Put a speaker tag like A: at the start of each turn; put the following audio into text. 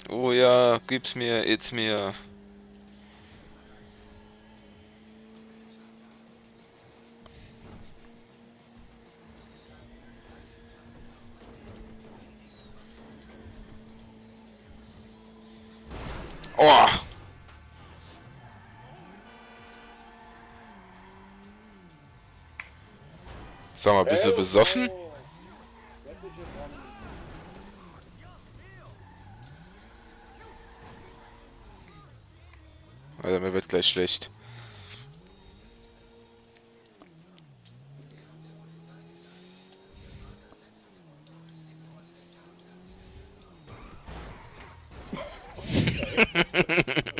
A: Oh ja, gib's mir, it's mir. Oh! Sag mal, bist du besoffen?
B: Helfer! Sämtliche Branden.
A: Alter, mir wird gleich schlecht.
B: Alter, echt?